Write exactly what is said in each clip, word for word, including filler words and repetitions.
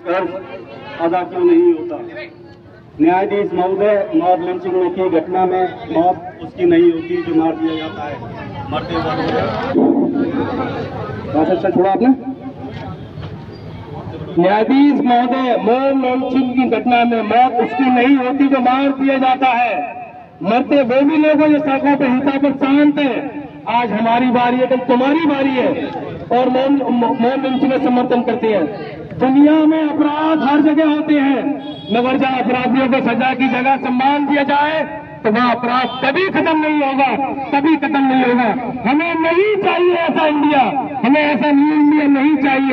कर्ज अदा क्यों नहीं होता? न्यायाधीश महोदय, मॉब लिंचिंग की घटना में मौत उसकी नहीं होती जो मार दिया जाता है, मरते वक्त। अच्छा छोड़ा आपने। न्यायाधीश महोदय, मॉब लिंचिंग की घटना में मौत उसकी नहीं होती जो मार दिया जाता है, मरते वो भी लोग हैं जो सड़कों पर हिंसा पर शांत है। आज हमारी बारी है, कल तुम्हारी बारी है, और मॉब लिंचिंग में समर्थन करते हैं। दुनिया में अपराध हर जगह होते हैं, मगर जब अपराधियों को सजा की जगह सम्मान दिया जाए तो वह अपराध कभी खत्म नहीं होगा, कभी खत्म नहीं होगा। हमें नहीं चाहिए ऐसा इंडिया, हमें ऐसा न्यू इंडिया नहीं चाहिए।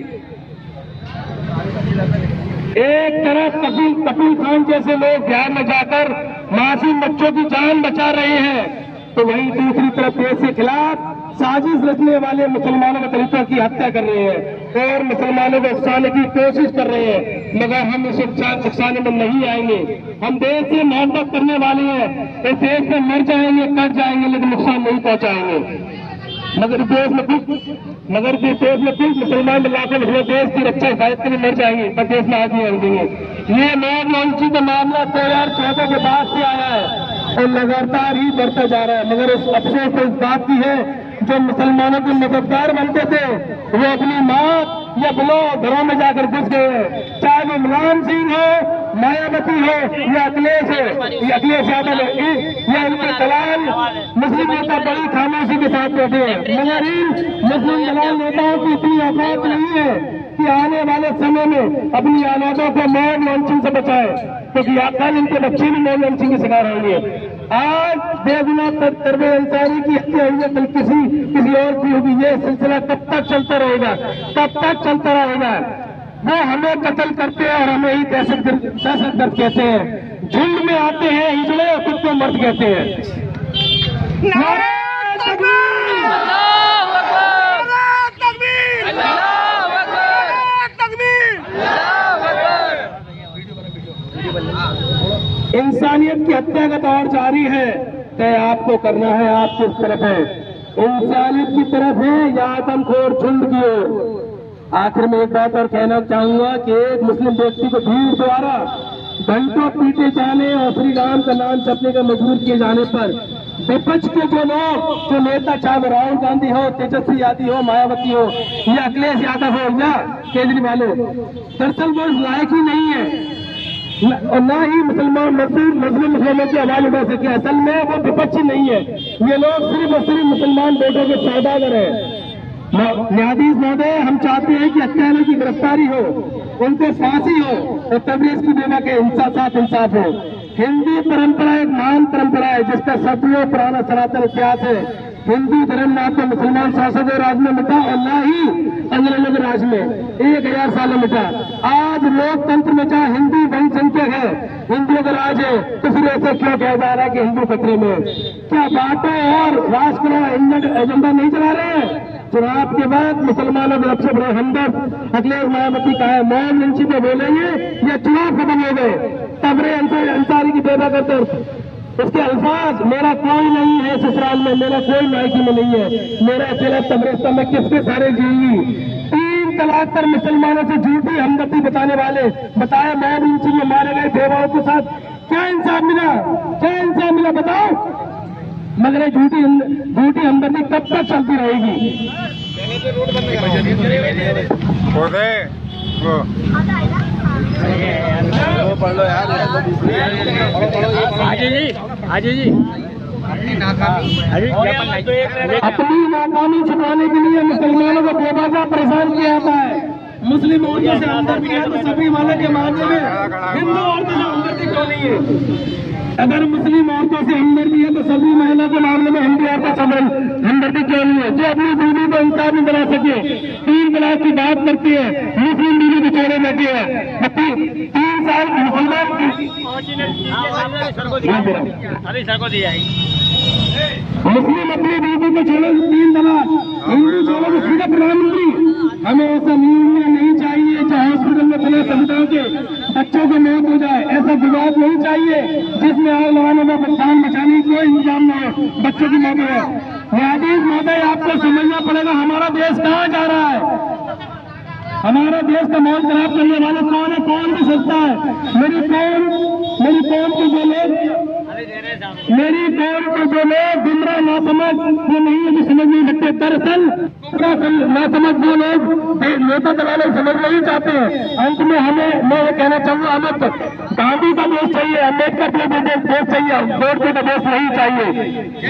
एक तरफ कपिल कपिल खान जैसे लोग बिहार में जाकर मासूम बच्चों की जान बचा रहे हैं, तो वहीं दूसरी तरफ देश के खिलाफ साजिश रचने वाले मुसलमानों के दलितों की हत्या कर रहे हैं और मुसलमानों को उकसाने की कोशिश कर रहे हैं। मगर हम इस उकसाने में नहीं आएंगे। हम देश से मोहब्बत करने वाले हैं, इस देश में मर जाएंगे, कट जाएंगे, लेकिन नुकसान नहीं पहुंचाएंगे। मगर देश में कुछ मगर देश में कुछ मुसलमान लाखों में देश की रक्षा हिफाजत के लिए मर जाएंगे, पर देश में आज नहीं आएंगे। ये मॉब लिंचिंग का मामला दो हजार चौदह के बाद से आया है और लगातार ही बढ़ता जा रहा है। मगर इस अफसोस तो इस बात की है, जो मुसलमानों के मददगार बनते थे वो अपनी माँ या बुलो घरों में जाकर घुस गए हैं। चाहे वो मुलायम सिंह हो, मायावती हो या अखिलेश हो या अखिलेश यादव हो या उनके दलाल मुस्लिम नेता बड़ी खामोशी के साथ बैठे हैं। मगर इन मुस्लिम दलाल नेताओं की इतनी औकात नहीं है कि आने वाले समय में अपनी औलादों को मॉब लिंचिंग से बचाए, क्योंकि कल इनके बच्चे भी मॉब लिंचिंग के शिकार होंगे। आज बेगुनाह तरवे अंसारी की हत्या हुई है, कल किसी किसी और की होगी। ये सिलसिला कब तक चलता रहेगा, कब तक चलता रहेगा? वो हमें कत्ल करते हैं और हमें ही दहशत दहशत गर्द कहते हैं। झुंड में आते हैं हिजड़े और खुद को मर्द कहते हैं। नारे तकबीर, अल्लाहू अकबर, तकबीर, अल्लाहू अकबर, तकबीर, अल्लाहू अकबर। इंसानियत की हत्या का दौर जारी है, तय आपको करना है, आप किस तरफ है? इंसानियत की तरफ है या आदमखोर झुंड की ओर? आखिर में एक बात और कहना चाहूंगा कि एक मुस्लिम व्यक्ति को भीड़ द्वारा घंटों पीटे जाने और श्री राम का नाम जपने का मजबूर किए जाने पर विपक्ष के जो लोग, जो नेता, चाहे राहुल गांधी हो, तेजस्वी यादव हो, मायावती हो या अखिलेश यादव हो या केजरीवाल हो, दरअसल वो इस लायक ही नहीं है और न ही मुसलमान मजदूर मुस्लिम मुसलमानों की आवाज उठा सके। असल में वो विपक्ष ही नहीं है, ये लोग सिर्फ और सिर्फ मुसलमान वोटों के सौदागर हैं। न्यायाधीश महोदय, हम चाहते हैं कि हत्यारों की गिरफ्तारी हो, उनको फांसी हो और तबरेज की बेवा के इंसाफ इंसाफ हो। हिंदू परंपरा एक महान परंपरा है जिसका सदियों पुराना सनातन इतिहास है। हिंदू धर्म ना तो मुसलमान शासकों राज में मिटा और ना ही अंग्रेजों के राज में एक हजार साल में मिटा। आज लोकतंत्र में जहाँ हिंदू बहुसंख्यक है, हिंदुओं का राज है, तो फिर ऐसा क्यों कहा जा रहा है कि हिंदू खतरे में? क्या बातें और राष्ट्र का एजेंडा नहीं चला रहे हैं? चुनाव के बाद मुसलमानों के सबसे बड़े हमदर्द अखिलेश मायावती का है, मॉब लिंचिंग पे बोलेंगे या चुनाव खत्म हो गए? तबरे अंसारी की बेबा करते उसके अल्फाज, मेरा कोई नहीं है ससुराल में, मेरा कोई मायके में नहीं है, मेरा अकेला तबरेस्ता में किसके सारे जीऊंगी। तीन तलाक पर मुसलमानों से झूठी हमदर्दी बताने वाले बताया मॉब लिंचिंग में मारे गए बेवाओं के साथ क्या इंसाफ मिला? क्या इंसाफ मिला बताओ? मगर ये झूठी झूठी हमदर्दी कब तक चलती रहेगी? पढ़ लो यार, आजी जी, आजी जी अपनी नाकामी छुपाने के लिए मुसलमानों को बेबाजा परेशान किया जाता है। मुस्लिम औरतों से हमदर्दी है तो सभी वाले के मामले में हिंदू औरतों से हमदर्दी क्यों नहीं है? अगर मुस्लिम औरतों से हमदर्दी है तो सभी महिला के मामले में हिंदू औरतों से हमदर्दी क्यों नहीं है? जो अपनी बीवी को इंसाफ नहीं बना सके, तीन तलाक की बात करती है, मुस्लिम बीवी को छोड़े बैठे है, तीन साल मुसलमान मुस्लिम अपनी बीवी को छोड़े तीन तलाक, हिंदू छोड़े तो सीधा प्रधानमंत्री। हमें ऐसा न्यूज नहीं चाहिए जो हॉस्पिटल में खुले संस्थाओं के बच्चों की मौत हो जाए, ऐसा विवाद नहीं चाहिए जिसमें आग लगाने में जान बचाने की कोई इंतजाम न हो, बच्चों की मौत हो। न्यायाधीश महोदय, आपको समझना पड़ेगा हमारा देश कहाँ जा रहा है। हमारा देश का माहौल खराब करने वाले समझता है। मेरी कौम मेरी कौम के जो लोग मेरी कौम के जो लोग गुमराह ना समझ वो नहीं अभी समझ नहीं सकते। दरअसल गुमराह ना समझ वो लोग नेता दलाल समझ नहीं चाहते हैं। अंत में हमें मैं ये कहना चाहूंगा, हमें गांधी का देश चाहिए, अम्बेडकर का देश चाहिए, गोडसे का देश नहीं चाहिए।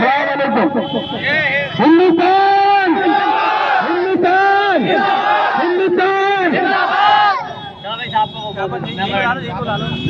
हिंदुस्तान हिंदुस्तान हिंदुस्तान।